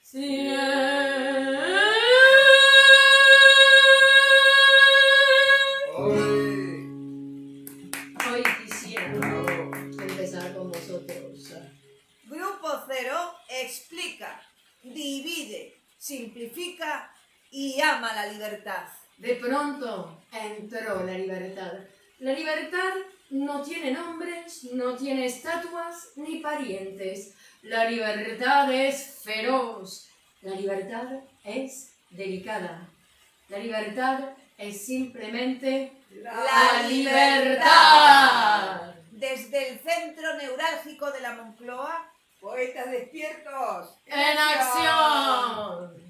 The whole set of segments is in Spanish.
Hoy quisiera empezar con vosotros. Grupo Cero explica, divide, simplifica y ama la libertad. De pronto entró la libertad. La libertad no tiene nombres, no tiene estatuas ni parientes. La libertad es feroz. La libertad es delicada. La libertad es simplemente la libertad. Desde el centro neurálgico de la Moncloa, poetas despiertos. ¡En acción!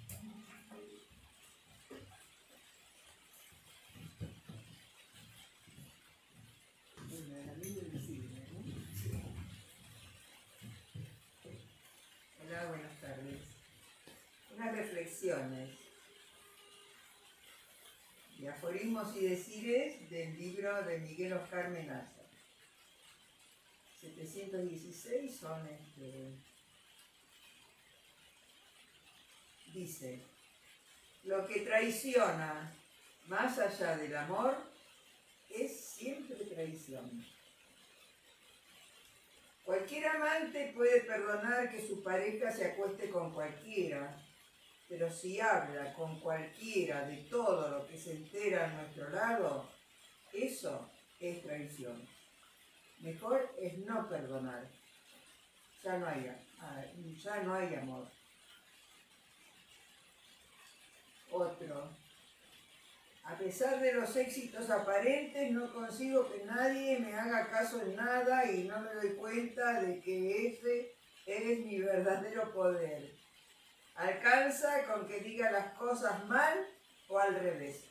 Hola, buenas tardes. Unas reflexiones de aforismos y decires del libro de Miguel Oscar Menaza. 716 son dice: lo que traiciona más allá del amor es siempre traición. Cualquier amante puede perdonar que su pareja se acueste con cualquiera, pero si habla con cualquiera de todo lo que se entera a nuestro lado, eso es traición. Mejor es no perdonar. Ya no hay amor. Otro: a pesar de los éxitos aparentes, no consigo que nadie me haga caso en nada y no me doy cuenta de que ese es mi verdadero poder. Alcanza con que diga las cosas mal o al revés.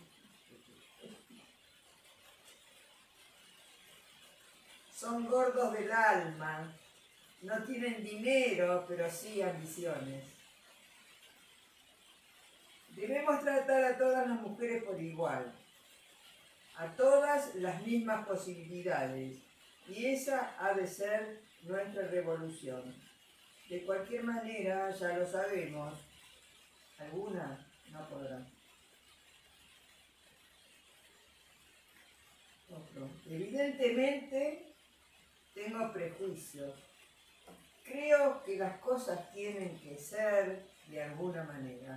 Son gordos del alma, no tienen dinero, pero sí ambiciones. Debemos tratar a todas las mujeres por igual, a todas las mismas posibilidades, y esa ha de ser nuestra revolución. De cualquier manera, ya lo sabemos, algunas no podrán. Otro: evidentemente tengo prejuicios. Creo que las cosas tienen que ser de alguna manera.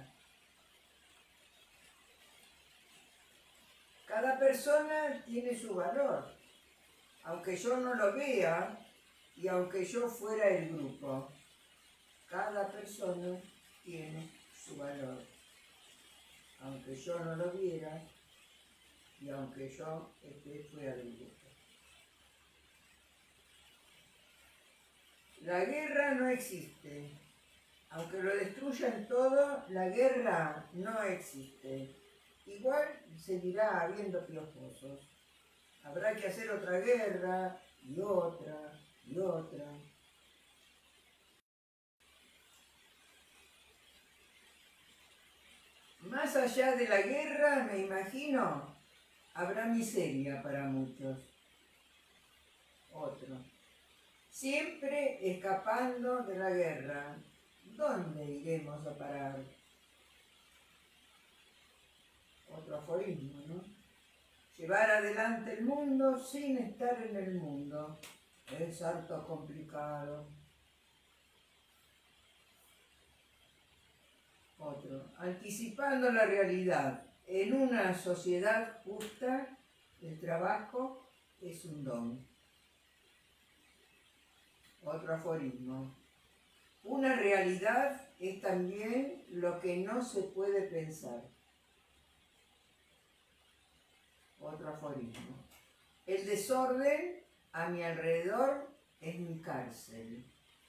Cada persona tiene su valor, aunque yo no lo vea y aunque yo fuera el grupo. Cada persona tiene su valor, aunque yo no lo viera y aunque yo esté fuera del grupo. La guerra no existe. Aunque lo destruyan todo, la guerra no existe. Igual seguirá habiendo piojosos. Habrá que hacer otra guerra y otra y otra. Más allá de la guerra, me imagino, habrá miseria para muchos. Otro: siempre escapando de la guerra, ¿dónde iremos a parar? Otro aforismo, ¿no? Llevar adelante el mundo sin estar en el mundo es harto complicado. Otro: anticipando la realidad. En una sociedad justa, el trabajo es un don. Otro aforismo: una realidad es también lo que no se puede pensar. Otro aforismo: el desorden a mi alrededor es mi cárcel.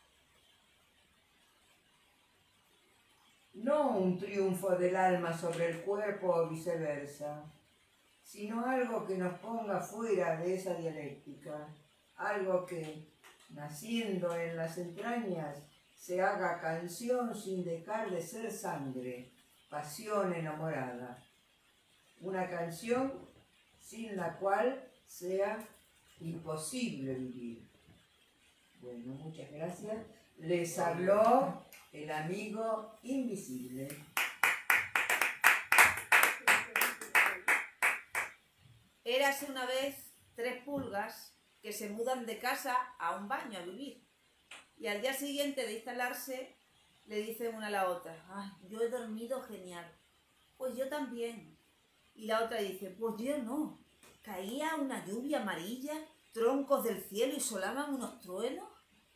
No un triunfo del alma sobre el cuerpo o viceversa, sino algo que nos ponga fuera de esa dialéctica, algo que, naciendo en las entrañas, se haga canción sin dejar de ser sangre, pasión enamorada. Una canción sin la cual sea imposible vivir. Bueno, muchas gracias. Les habló el amigo invisible. Érase una vez 3 pulgas que se mudan de casa a un baño a vivir. Y al día siguiente de instalarse, le dicen una a la otra: "Ay, yo he dormido genial". "Pues yo también". Y la otra dice: "Pues yo no. Caía una lluvia amarilla, troncos del cielo y solaban unos truenos".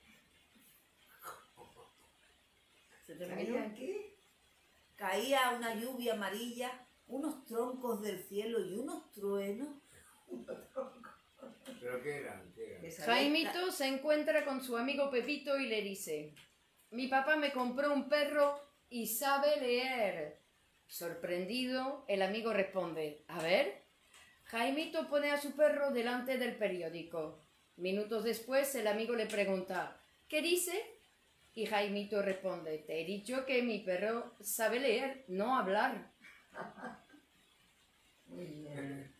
¿Se terminó? ¿Caían qué? Caía una lluvia amarilla, unos troncos del cielo y unos truenos. ¿Pero qué eran? ¿Qué eran? Esa Jaimito se encuentra con su amigo Pepito y le dice: mi papá me compró un perro y sabe leer. Sorprendido, el amigo responde: a ver. Jaimito pone a su perro delante del periódico. Minutos después, el amigo le pregunta: ¿qué dice? Y Jaimito responde: te he dicho que mi perro sabe leer, no hablar. Muy bien.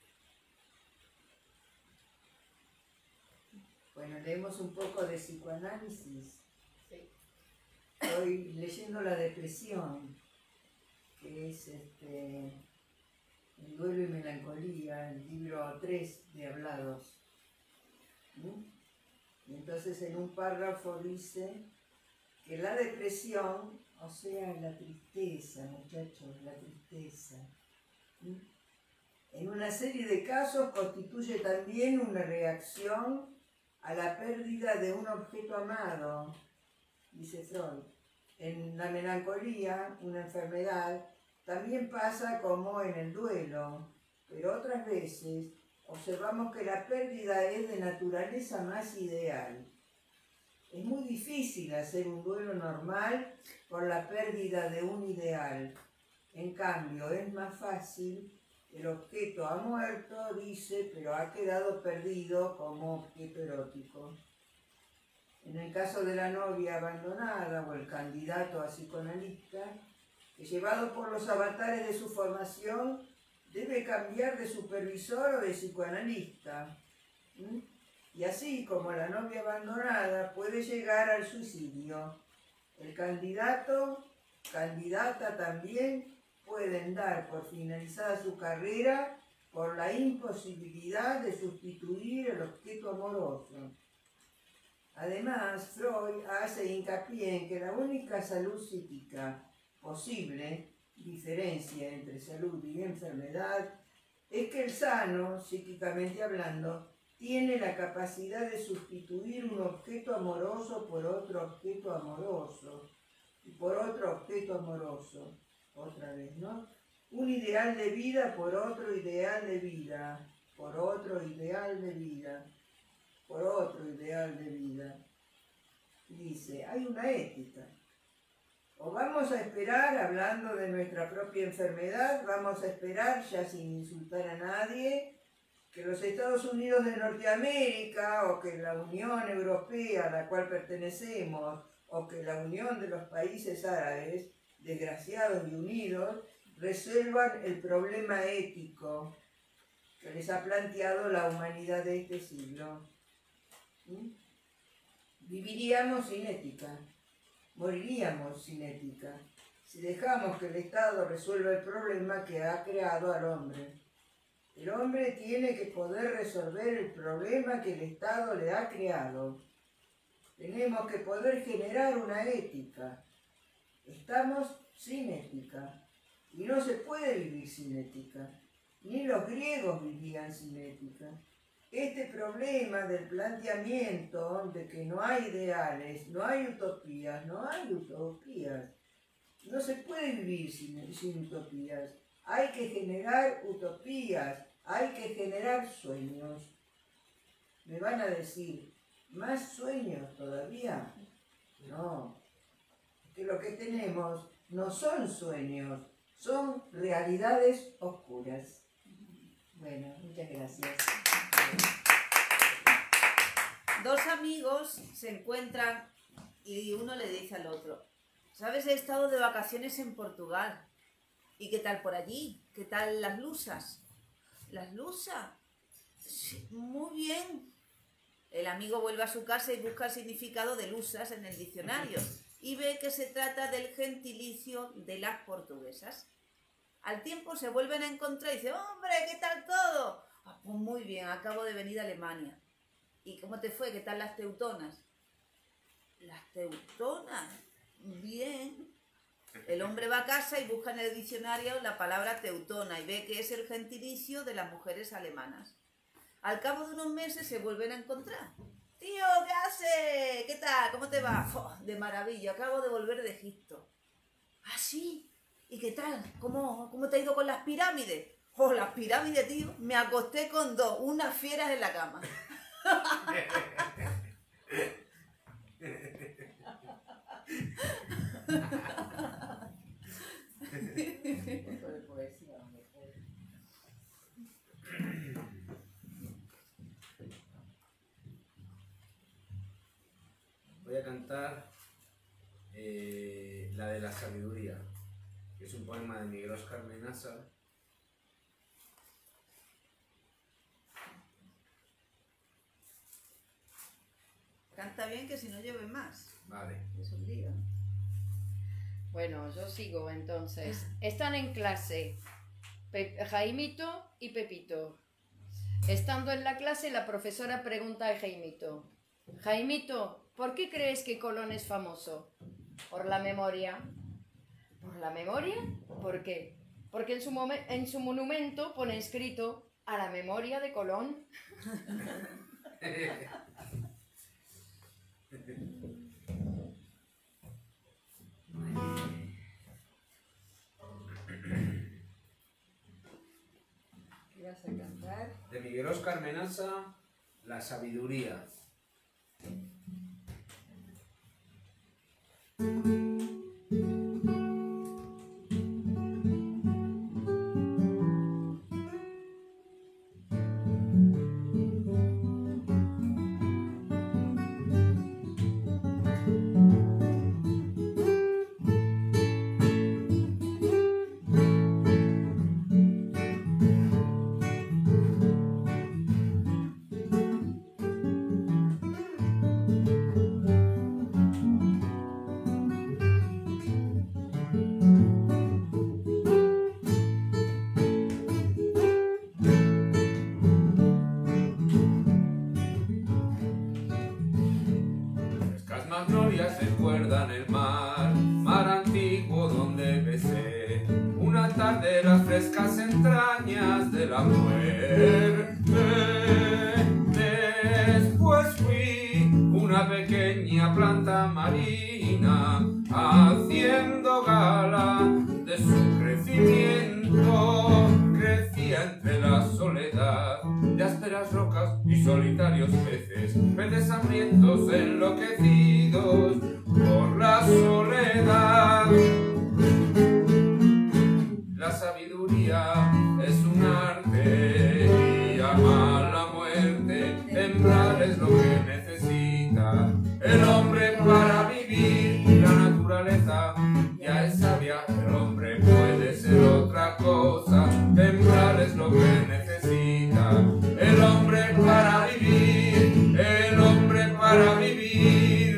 Bueno, leemos un poco de psicoanálisis. Sí. Estoy leyendo La depresión, que es El duelo y melancolía, el libro 3 de Hablados. Y entonces en un párrafo dice que la depresión, o sea, la tristeza, muchachos, la tristeza, en una serie de casos constituye también una reacción a la pérdida de un objeto amado, dice Freud. En la melancolía, una enfermedad, también pasa como en el duelo, pero otras veces observamos que la pérdida es de naturaleza más ideal. Es muy difícil hacer un duelo normal por la pérdida de un ideal. En cambio, es más fácil. El objeto ha muerto, dice, pero ha quedado perdido como objeto erótico. En el caso de la novia abandonada o el candidato a psicoanalista, que llevado por los avatares de su formación, debe cambiar de supervisor o de psicoanalista. Y así como la novia abandonada puede llegar al suicidio, el candidato, candidata también, pueden dar por finalizada su carrera por la imposibilidad de sustituir el objeto amoroso. Además, Freud hace hincapié en que la única salud psíquica posible, diferencia entre salud y enfermedad, es que el sano, psíquicamente hablando, tiene la capacidad de sustituir un objeto amoroso por otro objeto amoroso, y por otro objeto amoroso. Otra vez, ¿no? Un ideal de vida por otro ideal de vida, por otro ideal de vida, por otro ideal de vida. Dice, hay una ética. O vamos a esperar, hablando de nuestra propia enfermedad, vamos a esperar, ya sin insultar a nadie, que los Estados Unidos de Norteamérica o que la Unión Europea a la cual pertenecemos o que la Unión de los países árabes, desgraciados y unidos, resuelvan el problema ético que les ha planteado la humanidad de este siglo. Viviríamos sin ética, moriríamos sin ética, si dejamos que el Estado resuelva el problema que ha creado al hombre. El hombre tiene que poder resolver el problema que el Estado le ha creado. Tenemos que poder generar una ética. Estamos sin ética y no se puede vivir sin ética. Ni los griegos vivían sin ética. Este problema del planteamiento de que no hay ideales, no hay utopías, no se puede vivir sin utopías. Hay que generar utopías, hay que generar sueños. Me van a decir, ¿más sueños todavía? No, que lo que tenemos no son sueños, son realidades oscuras. Bueno, muchas gracias. 2 amigos se encuentran y uno le dice al otro: ¿sabes? He estado de vacaciones en Portugal. ¿Y qué tal por allí? ¿Qué tal las lusas? ¿Las lusas? Sí, muy bien. El amigo vuelve a su casa y busca el significado de lusas en el diccionario. y ve que se trata del gentilicio de las portuguesas. Al tiempo se vuelven a encontrar y dice, hombre, ¿qué tal todo? Ah, pues muy bien, acabo de venir de Alemania. ¿Y cómo te fue? ¿Qué tal las teutonas? ¿Las teutonas? Bien. El hombre va a casa y busca en el diccionario la palabra teutona y ve que es el gentilicio de las mujeres alemanas. Al cabo de unos meses se vuelven a encontrar. Tío, ¿qué haces? ¿Qué tal? ¿Cómo te va? De maravilla, acabo de volver de Egipto. ¿Ah, sí? ¿Y qué tal? ¿Cómo te ha ido con las pirámides? Oh, las pirámides, tío. Me acosté con unas fieras en la cama. Voy a cantar la de la sabiduría, que es un poema de Miguel Óscar Menasa. Canta bien que si no lleve más. Vale. Es un lío. Bueno, yo sigo entonces. Están en clase Jaimito y Pepito. Estando en la clase, la profesora pregunta a Jaimito: Jaimito, ¿por qué crees que Colón es famoso? Por la memoria. ¿Por la memoria? ¿Por qué? Porque en su monumento pone escrito a la memoria de Colón. ¿Qué vas a cantar? De Miguel Óscar Menasa, La sabiduría. Magnolias recuerdan el mar, mar antiguo donde besé una tarde las frescas entrañas de la muerte. Después fui una pequeña planta marina, haciendo gala de su crecimiento. Crecía entre la soledad de ásperas rocas y solitarios peces, peces hambrientos enloquecidos por la soledad. La sabiduría es un arte y ama la muerte. Temblar es lo que necesita el hombre para vivir. La naturaleza ya es sabia, el hombre puede ser otra cosa. Temblar es lo que necesita el hombre para vivir, el hombre para vivir.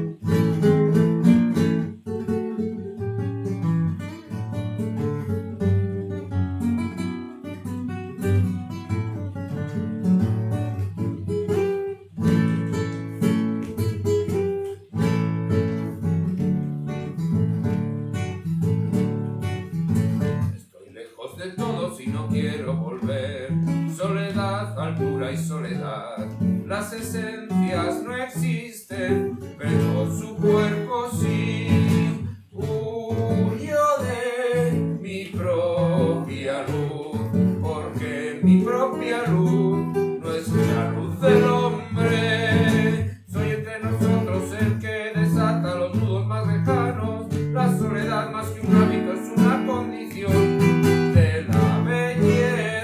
De todos y no quiero volver. Soledad, altura y soledad. Las esencias no existen, pero su cuerpo sí. Huyo de mi propia luz, porque mi propia luz no es la luz del hombre. Soy entre nosotros el que desata los nudos más lejanos. La soledad más que un hábito es una condición.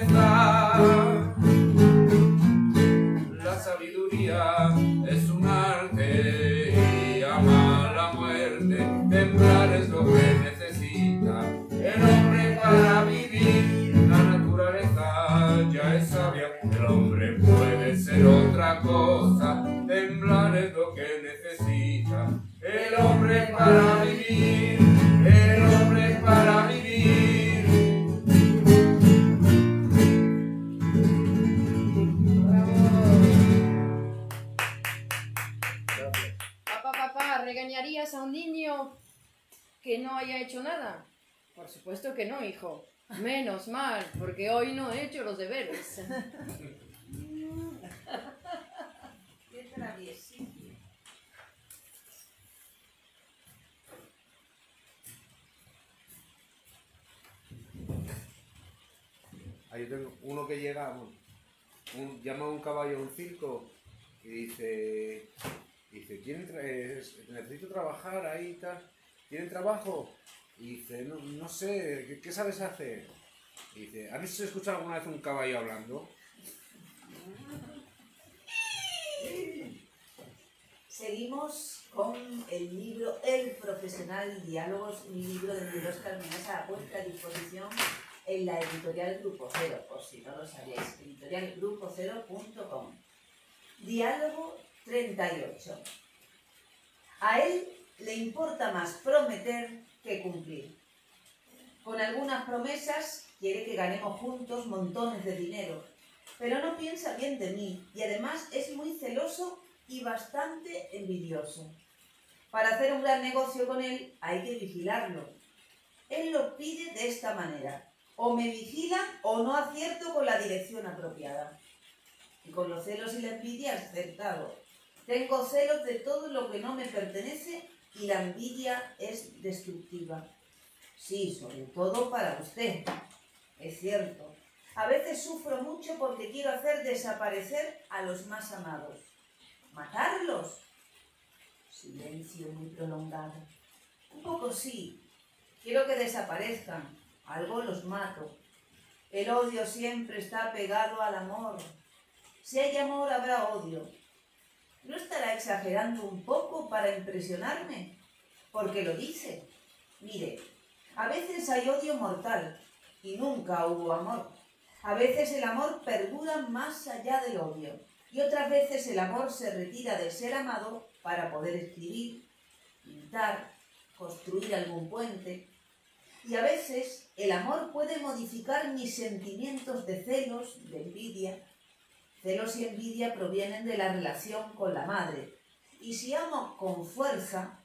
La sabiduría es un arte nada. Por supuesto que no, hijo. Menos mal, porque hoy no he hecho los deberes. Qué traviesito. Ahí tengo uno que llega, llama a un caballo a un circo y dice necesito trabajar ahí y tal, ¿tienen trabajo? Y dice, no sé, ¿qué sabes hacer? Y dice, ¿has escuchado alguna vez un caballo hablando? Seguimos con el libro El Profesional Diálogos, un libro de Miguel Óscar Minasa a vuestra disposición en la editorial Grupo Cero, por si no lo sabíais, editorialgrupocero.com. Diálogo 38. A él le importa más prometer que cumplir. Con algunas promesas quiere que ganemos juntos montones de dinero, pero no piensa bien de mí y además es muy celoso y bastante envidioso. Para hacer un gran negocio con él hay que vigilarlo. Él lo pide de esta manera: o me vigilan o no acierto con la dirección apropiada. Y con los celos y la envidia has acertado. Tengo celos de todo lo que no me pertenece y la envidia es destructiva. Sí, sobre todo para usted. Es cierto. A veces sufro mucho porque quiero hacer desaparecer a los más amados. ¿Matarlos? Silencio muy prolongado. Un poco sí. Quiero que desaparezcan. Algo los mato. El odio siempre está pegado al amor. Si hay amor, habrá odio. ¿No estará exagerando un poco para impresionarme? Porque lo dice. Mire, a veces hay odio mortal y nunca hubo amor. A veces el amor perdura más allá del odio y otras veces el amor se retira del ser amado para poder escribir, pintar, construir algún puente. Y a veces el amor puede modificar mis sentimientos de celos, de envidia. Celos y envidia provienen de la relación con la madre. Y si amo con fuerza,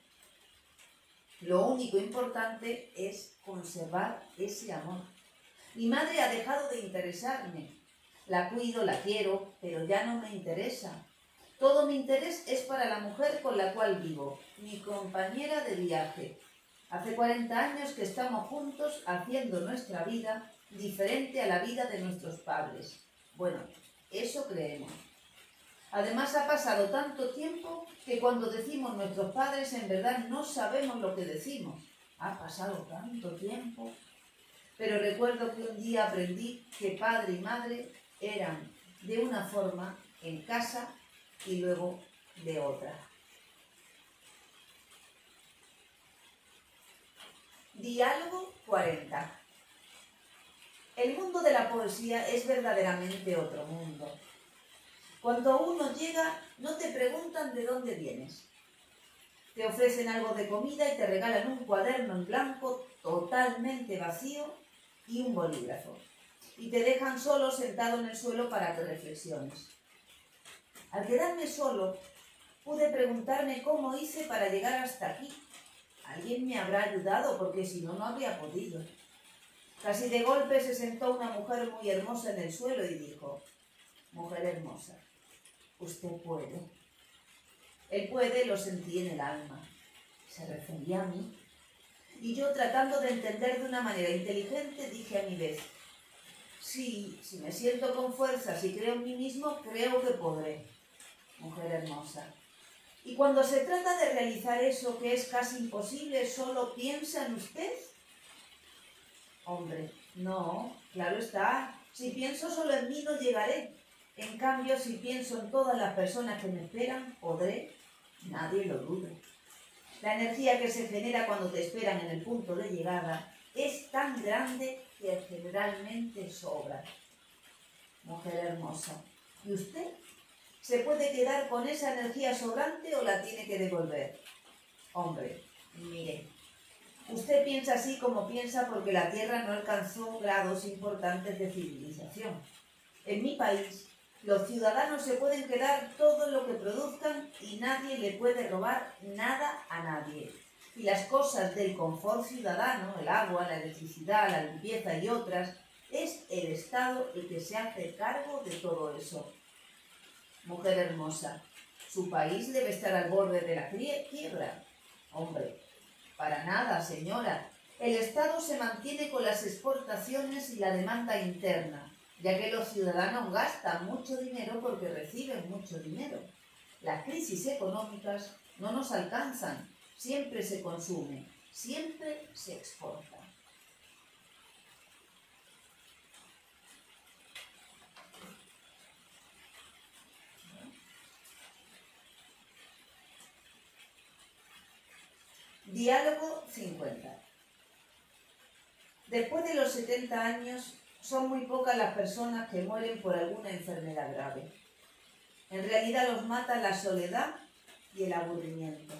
lo único importante es conservar ese amor. Mi madre ha dejado de interesarme. La cuido, la quiero, pero ya no me interesa. Todo mi interés es para la mujer con la cual vivo, mi compañera de viaje. Hace 40 años que estamos juntos haciendo nuestra vida diferente a la vida de nuestros padres. Bueno, eso creemos. Además ha pasado tanto tiempo que cuando decimos nuestros padres en verdad no sabemos lo que decimos. Ha pasado tanto tiempo. Pero recuerdo que un día aprendí que padre y madre eran de una forma en casa y luego de otra. Diálogo 40. El mundo de la poesía es verdaderamente otro mundo. Cuando uno llega, no te preguntan de dónde vienes. Te ofrecen algo de comida y te regalan un cuaderno en blanco totalmente vacío y un bolígrafo. Y te dejan solo sentado en el suelo para que reflexiones. Al quedarme solo, pude preguntarme cómo hice para llegar hasta aquí. Alguien me habrá ayudado porque si no, no habría podido. Casi de golpe se sentó una mujer muy hermosa en el suelo y dijo: mujer hermosa, usted puede. El puede lo sentí en el alma. Se refería a mí. Y yo, tratando de entender de una manera inteligente, dije a mi vez: sí, si me siento con fuerza, si creo en mí mismo, creo que podré. Mujer hermosa. Y cuando se trata de realizar eso que es casi imposible, ¿solo piensa en usted? Hombre, no, claro está. Si pienso solo en mí, no llegaré. En cambio, si pienso en todas las personas que me esperan, podré. Nadie lo duda. La energía que se genera cuando te esperan en el punto de llegada es tan grande que generalmente sobra. Mujer hermosa. ¿Y usted? ¿Se puede quedar con esa energía sobrante o la tiene que devolver? Hombre, mire, usted piensa así como piensa porque la Tierra no alcanzó grados importantes de civilización. En mi país, los ciudadanos se pueden quedar todo lo que produzcan y nadie le puede robar nada a nadie. y las cosas del confort ciudadano, el agua, la electricidad, la limpieza y otras, es el Estado el que se hace cargo de todo eso. Mujer hermosa, su país debe estar al borde de la quiebra. Hombre, para nada, señora. El Estado se mantiene con las exportaciones y la demanda interna, ya que los ciudadanos gastan mucho dinero porque reciben mucho dinero. Las crisis económicas no nos alcanzan, siempre se consume, siempre se exporta. Diálogo 50. Después de los 70 años, son muy pocas las personas que mueren por alguna enfermedad grave. En realidad los mata la soledad y el aburrimiento.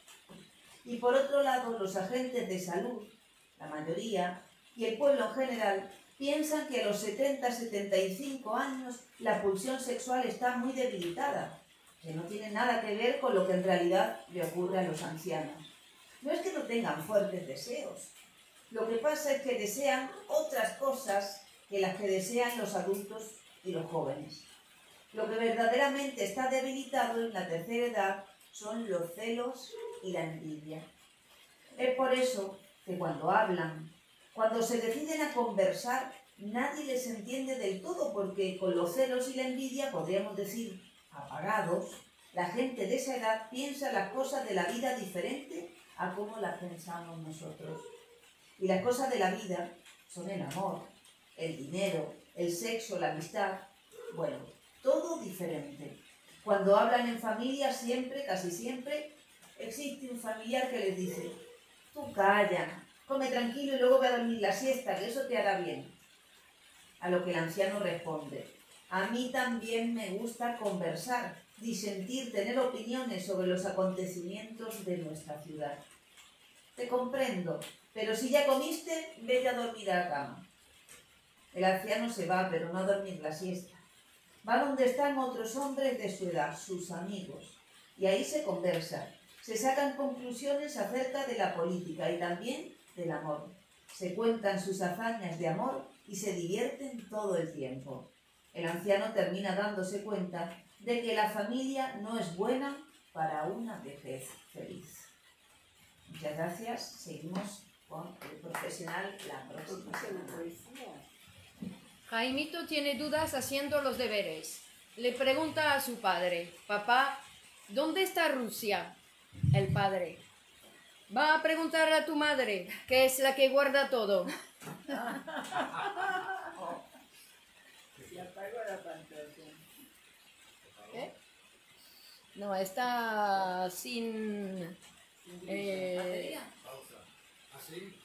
Y por otro lado, los agentes de salud, la mayoría, y el pueblo en general, piensan que a los 70-75 años la pulsión sexual está muy debilitada, que no tiene nada que ver con lo que en realidad le ocurre a los ancianos. No es que no tengan fuertes deseos. Lo que pasa es que desean otras cosas que las que desean los adultos y los jóvenes. Lo que verdaderamente está debilitado en la tercera edad son los celos y la envidia. Es por eso que cuando hablan, cuando se deciden a conversar, nadie les entiende del todo, porque con los celos y la envidia, podríamos decir apagados, la gente de esa edad piensa las cosas de la vida diferente a cómo las pensamos nosotros. Y las cosas de la vida son el amor, el dinero, el sexo, la amistad, bueno, todo diferente. Cuando hablan en familia, siempre, casi siempre, existe un familiar que les dice: tú calla, come tranquilo y luego ve a dormir la siesta, que eso te hará bien. A lo que el anciano responde: a mí también me gusta conversar, disentir, tener opiniones sobre los acontecimientos de nuestra ciudad. Te comprendo, pero si ya comiste, vete a dormir a la cama. El anciano se va, pero no a dormir la siesta. Va donde están otros hombres de su edad, sus amigos, y ahí se conversa. Se sacan conclusiones acerca de la política y también del amor. Se cuentan sus hazañas de amor y se divierten todo el tiempo. El anciano termina dándose cuenta de que la familia no es buena para una vejez feliz. Muchas gracias. Seguimos con el profesional la próxima semana. Jaimito tiene dudas haciendo los deberes. Le pregunta a su padre: papá, ¿dónde está Rusia? El padre: va a preguntar a tu madre, que es la que guarda todo. Se apagó la pantalla. ¿Qué? No, está sin... Pausa. ¿Así?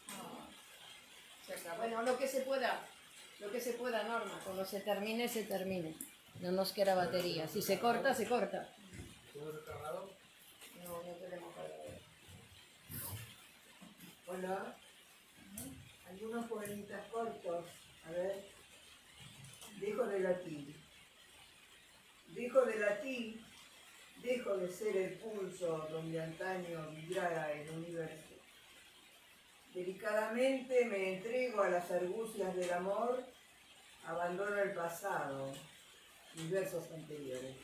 Bueno, lo que se pueda, Norma. Cuando se termine, se termine. No nos queda batería. Si se corta, se corta. ¿Tienes el cargador? No, no tenemos cargador. Hola. Algunos poemitas cortos. A ver. Dejo de latir. Dejo de latir. Dejo de ser el pulso donde antaño vibrara el universo. Delicadamente me entrego a las argucias del amor, abandono el pasado, mis versos anteriores.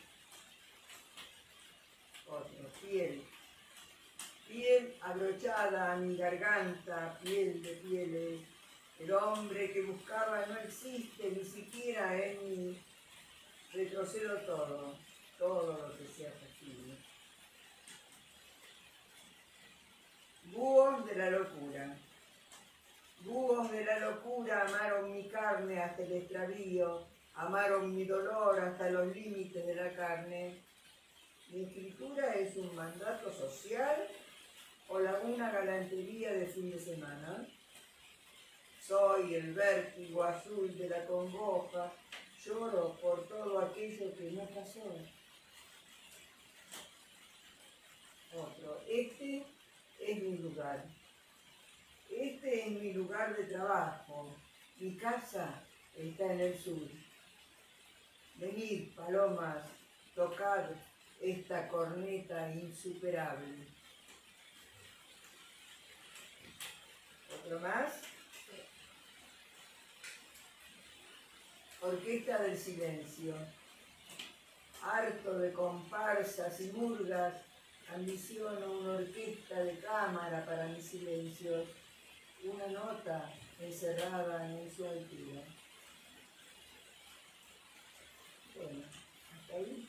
Otro, piel. Piel abrochada a mi garganta, piel de pieles. El hombre que buscaba no existe ni siquiera en mí. Retrocedo todo lo que sea posible. Búhos de la locura. Búhos de la locura amaron mi carne hasta el extravío, amaron mi dolor hasta los límites de la carne. ¿Mi escritura es un mandato social o una galantería de fin de semana? Soy el vértigo azul de la congoja, lloro por todo aquello que no pasó. Otro, este es mi lugar. Este es mi lugar de trabajo. Mi casa está en el sur. Venid, palomas, tocad esta corneta insuperable. ¿Otro más? Orquesta del silencio. Harto de comparsas y murgas, ambiciono una orquesta de cámara para mis silencios, una nota encerrada en su altura. Bueno, hasta ahí.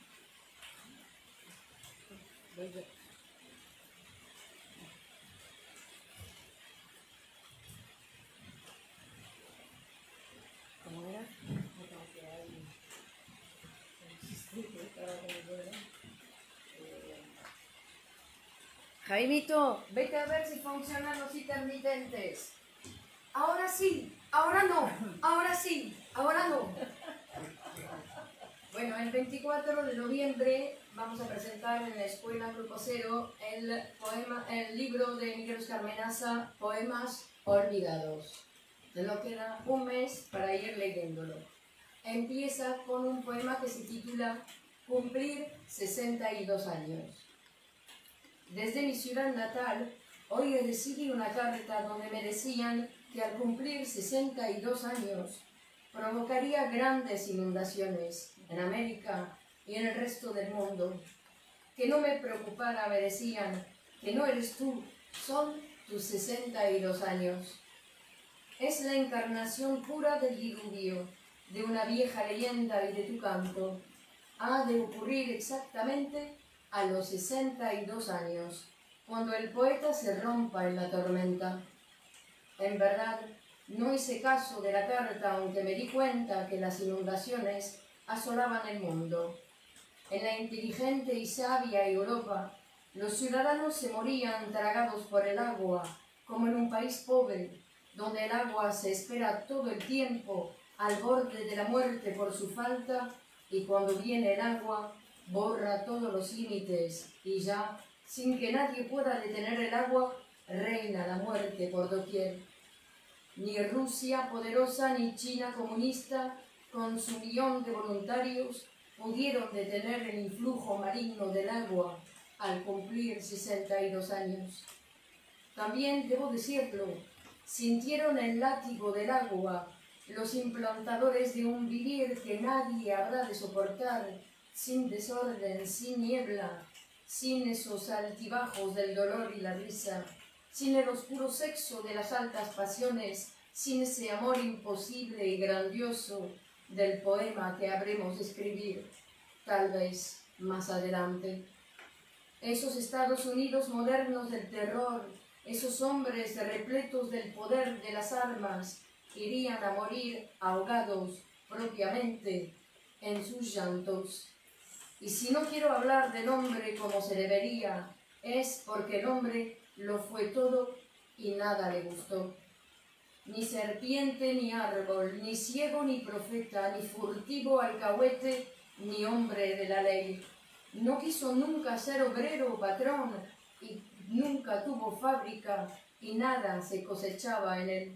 ¿Cómo era? Jaimito, vete a ver si funcionan los intermitentes. Ahora sí, ahora no, ahora sí, ahora no. Bueno, el 24 de noviembre vamos a presentar en la Escuela Grupo Cero el libro de Miguel Óscar Menaza, Poemas Olvidados. Nos queda un mes para ir leyéndolo. Empieza con un poema que se titula Cumplir 62 años. Desde mi ciudad natal, hoy recibí una carta donde me decían que al cumplir 62 años provocaría grandes inundaciones en América y en el resto del mundo. Que no me preocupara, me decían, que no eres tú, son tus 62 años. Es la encarnación pura del diluvio, de una vieja leyenda y de tu canto. Ha de ocurrir exactamente a los 62 años, cuando el poeta se rompa en la tormenta. En verdad, no hice caso de la carta, aunque me di cuenta que las inundaciones asolaban el mundo. En la inteligente y sabia Europa, los ciudadanos se morían tragados por el agua, como en un país pobre, donde el agua se espera todo el tiempo al borde de la muerte por su falta, y cuando viene el agua, borra todos los límites, y ya, sin que nadie pueda detener el agua, reina la muerte por doquier. Ni Rusia poderosa ni China comunista, con su 1.000.000 de voluntarios, pudieron detener el influjo maligno del agua al cumplir 62 años. También debo decirlo, sintieron el látigo del agua los implantadores de un vivir que nadie habrá de soportar, sin desorden, sin niebla, sin esos altibajos del dolor y la risa, sin el oscuro sexo de las altas pasiones, sin ese amor imposible y grandioso del poema que habremos de escribir, tal vez más adelante. Esos Estados Unidos modernos del terror, esos hombres repletos del poder de las armas, irían a morir ahogados propiamente en sus llantos. Y si no quiero hablar del hombre como se debería, es porque el hombre lo fue todo y nada le gustó. Ni serpiente ni árbol, ni ciego ni profeta, ni furtivo alcahuete, ni hombre de la ley. No quiso nunca ser obrero o patrón, y nunca tuvo fábrica, y nada se cosechaba en él.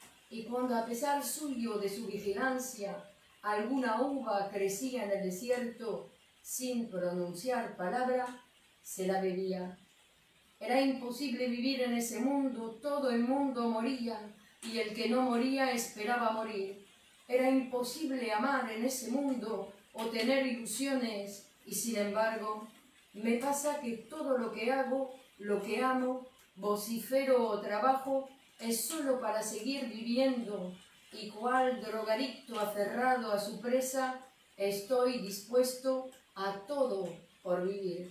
Y cuando a pesar suyo de su vigilancia, alguna uva crecía en el desierto, sin pronunciar palabra, se la bebía. Era imposible vivir en ese mundo, todo el mundo moría, y el que no moría esperaba morir. Era imposible amar en ese mundo o tener ilusiones, y sin embargo, me pasa que todo lo que hago, lo que amo, vocifero o trabajo, es solo para seguir viviendo, y cual drogadicto aferrado a su presa, estoy dispuesto a todo por vivir.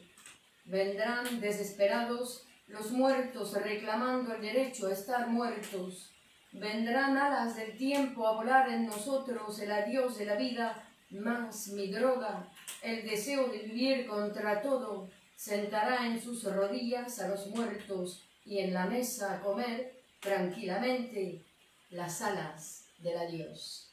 Vendrán desesperados los muertos reclamando el derecho a estar muertos. Vendrán alas del tiempo a volar en nosotros el adiós de la vida, mas mi droga, el deseo de vivir contra todo, sentará en sus rodillas a los muertos y en la mesa a comer tranquilamente las alas del adiós.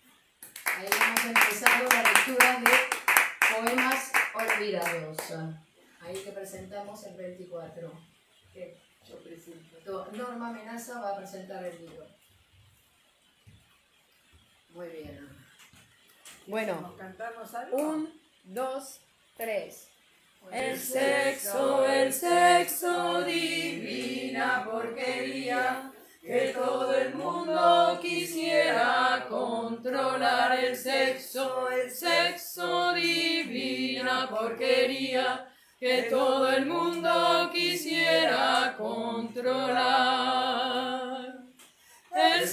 Ahí hemos empezado la lectura de Poemas Olvidados. Ahí que presentamos el 24. ¿Qué? Yo presento. Norma Menaza va a presentar el libro. Muy bien. Bueno, ¿Nos cantamos algo? 1, 2, 3. El sexo, divina porquería, que todo el mundo quisiera controlar el sexo divina porquería, que todo el mundo quisiera controlar. El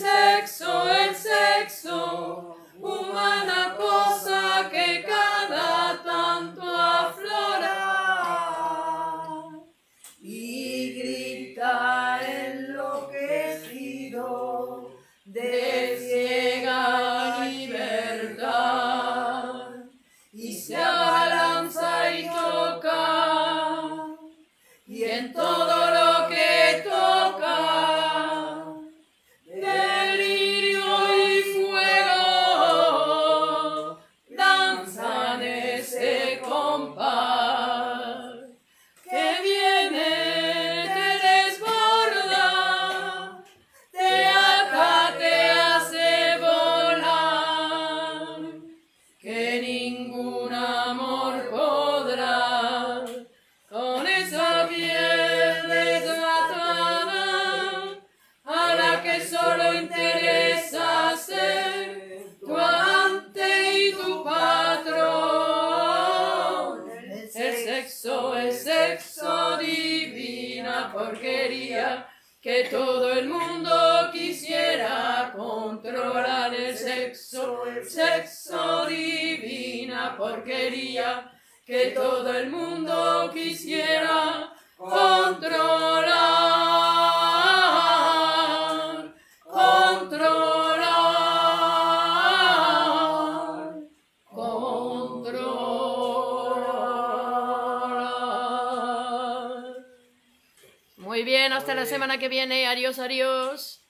sexo, humana cosa que cada tanto aflora y grita enloquecido de ciega libertad y se abalanza y toca y en todo lo que toca delirio y fuego danzan ese compás que viene, te desborda, te ata, te hace volar, que ningún amor podrá con esa piel desmatada a la que solo interesa ser tu amante y tu patrón. El sexo divina porquería, que todo el mundo quisiera controlar. El sexo divina porquería, que todo el mundo quisiera controlar, controlar, controlar. Muy bien, hasta la semana que viene. Adiós, adiós.